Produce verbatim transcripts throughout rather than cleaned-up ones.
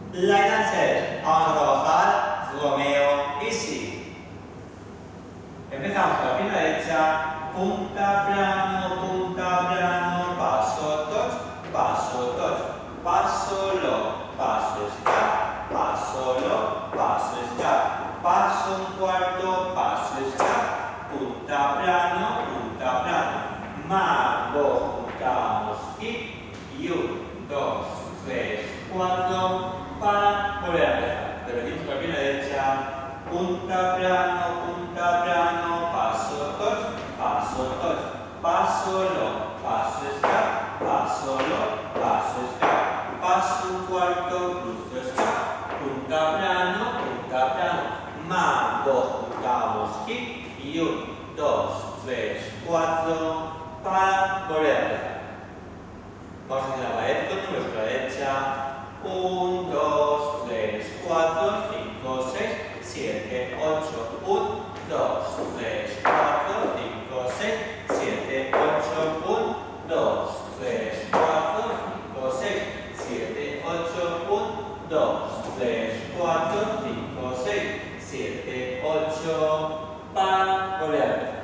Line and set. Vamos a trabajar Romeo y Si. Empezamos con la pierna derecha. Punta, plano, punta, plano. Paso, touch, paso, touch. Paso, lock, paso, stop. Paso, lock, paso, stop. Paso un cuarto, paso, stop. Punta, plano, punta, plano. Mambo, juntamos y y uno, dos, tres, cuatro, para volver a empezar. Repetimos con la pierna derecha, punta, plano, punta, plano, paso, touch, paso, touch, paso, lock, paso, stop, paso, lock, paso, stop, paso un cuarto, cruzo, stop, punta, plano, punta, plano, mambo, juntamos hip y uno, dos, tres, cuatro, para volver a empezar. Vamos a hacer la pared con números con la derecha. uno, dos, tres, cuatro, cinco, seis, siete, ocho. uno, dos, tres, cuatro, cinco, seis, siete, ocho. uno, dos, tres, cuatro, cinco, seis, siete, ocho. uno, dos, tres, cuatro, cinco, seis, siete, ocho. Para volver a empezar.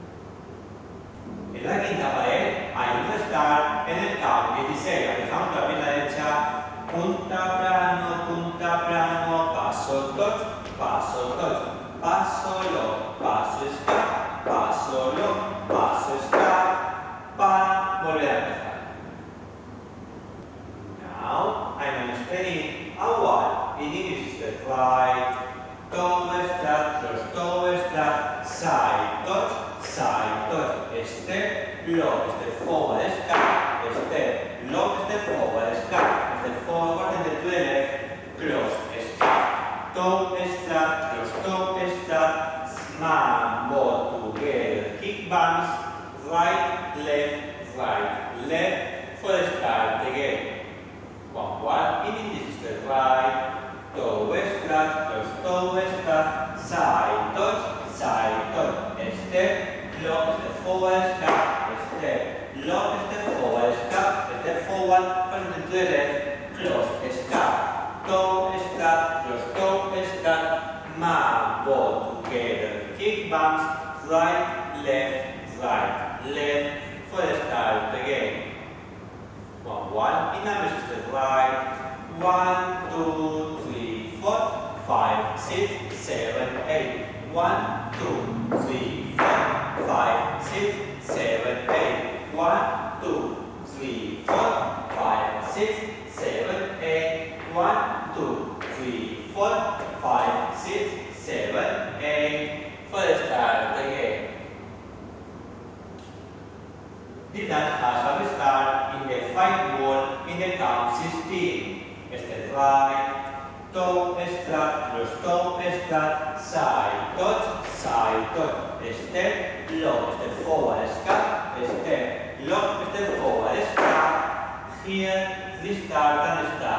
En la quinta pared hay un estar en el count dieciséis. Empezamos con la pierna derecha. Punta, plano, punta, plano. Paso, touch, paso, touch. Paso, lock, paso, stop. Paso, lock, paso, stop. Para volver a empezar. Now I'm explaining a what in English is the right. Toe, start, cross, toe, start, side, touch. Side, touch, step, lock, step forward, step, step, lock, step forward, step, step forward and then to the left, cross, step, toe, step, cross, toe, step, mambo together, kick bumps, right, left, right, left, for the start again. One, one, in English is the right, toe, step, cross, toe, step, side, touch, side, touch, step, lock, step forward, step, step, lock, step forward, step, step forward, present to the left, close, step, toe, step, close, toe, step, mambo together, kick bumps, right, left, right, left, for the start again. One, one, in numbers is the right, one, two, three, four, five, six, seven, eight, one, two, three, four, five, six, seven, eight. One, two, three, four, five, six, seven, eight. One, two, three, four, five, six, seven, eight. First start again. This dance has a start in the five wall in the count sixteen. Step right, toe, step, cross, toe, step, side, touch, side, touch. Step, lock, step forward, step, step, lock, step forward, step. Here, restart and start.